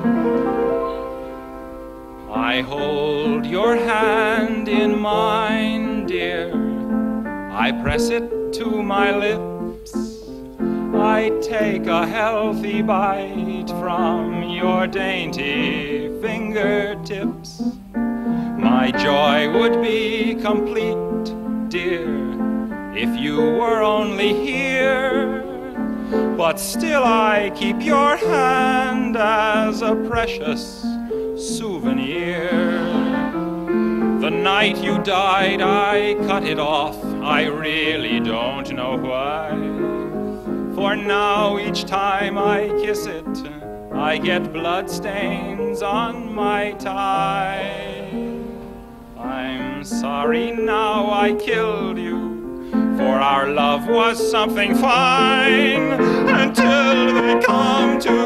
I hold your hand in mine, dear. I press it to my lips. I take a healthy bite from your dainty fingertips. My joy would be complete, dear, if you were only here. But still I keep your hand as a precious souvenir. The night you died I cut it off, I really don't know why. For now each time I kiss it, I get blood stains on my tie. I'm sorry now I killed you, for our love was something fine, until they come to